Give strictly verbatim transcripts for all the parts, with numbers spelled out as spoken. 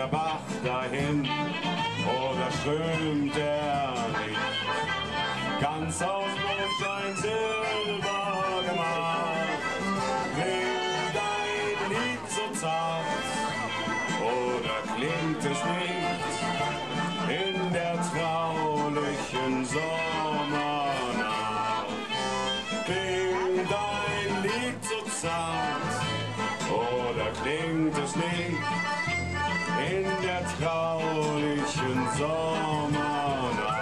der Bach dahin oder strömt er nicht? Ganz aus Mondschein Silber gemacht, klingt dein Lied so zart oder klingt es nicht in der traulichen Sommernacht? Klingt dein Lied so zart oder klingt es nicht in der traulichen Sommernacht?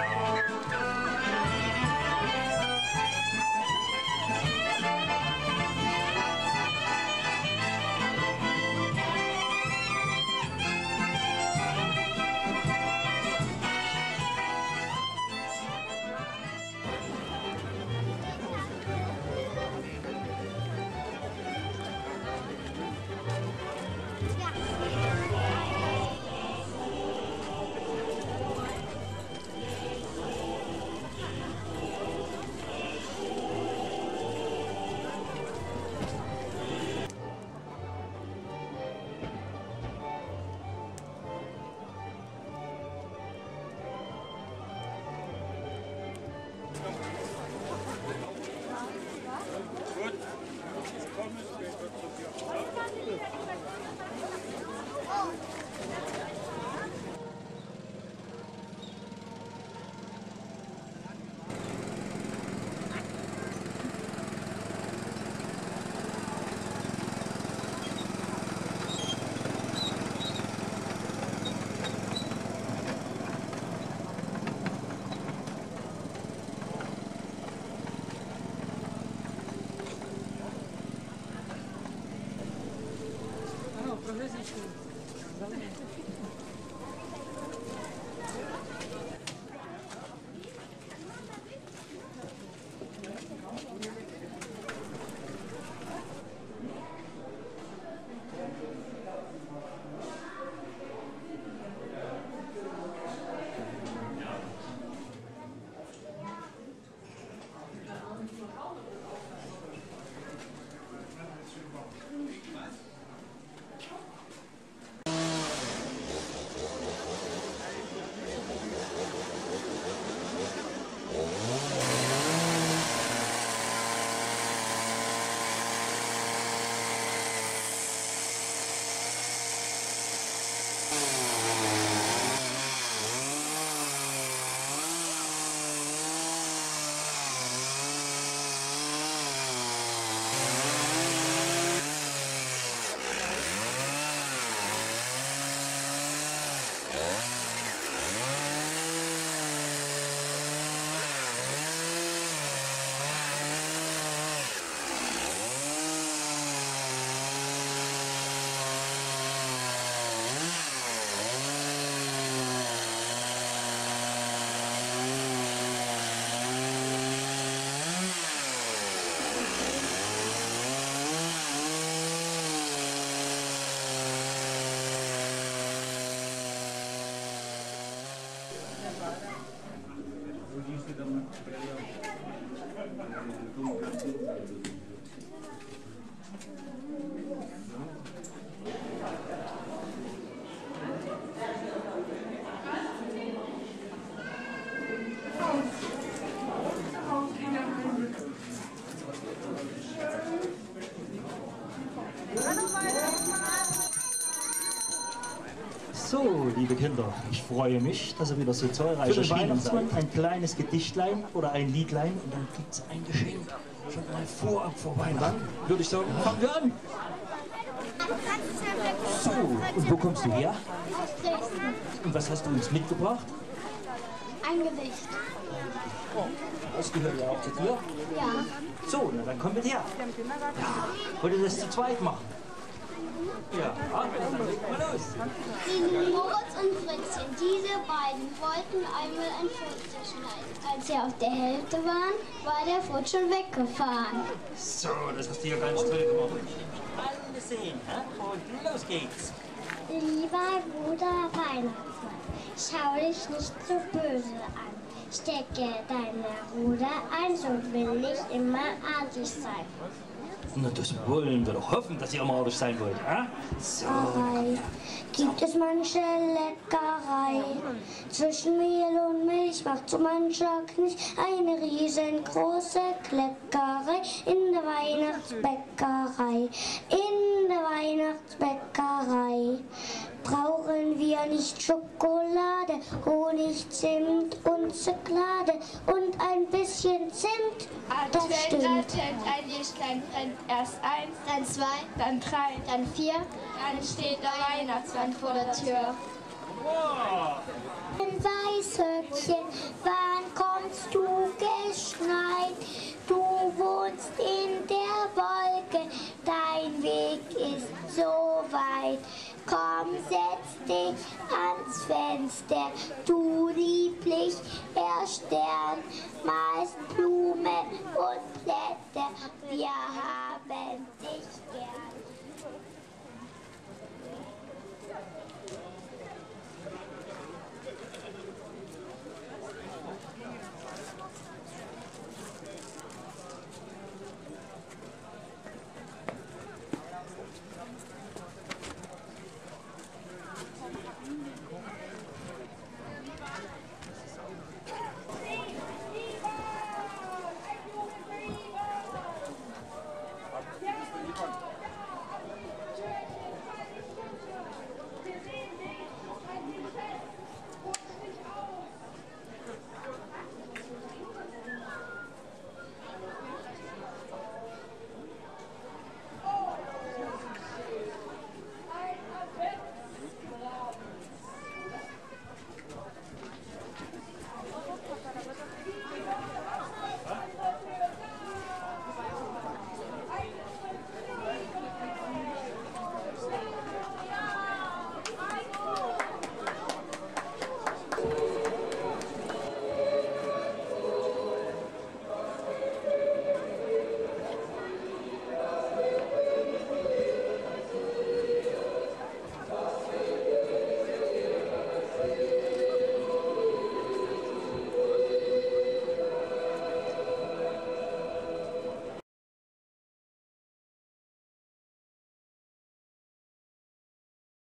So, liebe Kinder, ich freue mich, dass ihr wieder so zahlreich Für den erschienen seid. Weihnachtsmann Ein kleines Gedichtlein oder ein Liedlein und dann gibt es ein Geschenk. Schon mal vor, vor Weihnachten. Dann würde ich sagen, fangen wir an. So, und wo kommst du her? Aus Dresden. Und was hast du uns mitgebracht? Ein Gedicht. Oh, das gehört ja auch zu dir. Ja. So, na dann komm mit her. Ja, wollt ihr das zu zweit machen? Ja, dann legen wir los. Moritz und Fritzchen, diese beiden wollten einmal ein Pferd schneiden. Als sie auf der Hälfte waren, war der Furt schon weggefahren. So, das hast du ja ganz toll gemacht. Alles sehen, hä? Und los geht's. Lieber Bruder Weihnachtsmann, schau dich nicht so böse an. Stecke deine Ruder ein, so will ich immer artig sein. Na, das wollen wir doch hoffen, dass ihr amadisch sein wollt. Äh? So. Leckerei. Gibt es manche Leckerei. Zwischen Mehl und Milch macht so mancher Knich eine riesengroße Kleckerei in der Weihnachtsbäckerei. In der Weihnachtsbäckerei brauchen wir nicht Schokolade, Honig, Zimt und Schokolade und ein bisschen Zimt. Das stimmt. Advent, ein Lichtlein brennt erst eins, Dann zwei, dann drei, dann vier. dann steht der Weihnachtsmann vor der Tür. Ein Weißhöckchen, wann kommst du geschneit? Du wohnst in der Wolke, dein Weg ist so weit. Komm, setz dich ans Fenster, du lieblicher Stern, malst Blumen und Blätter, wir haben dich gern.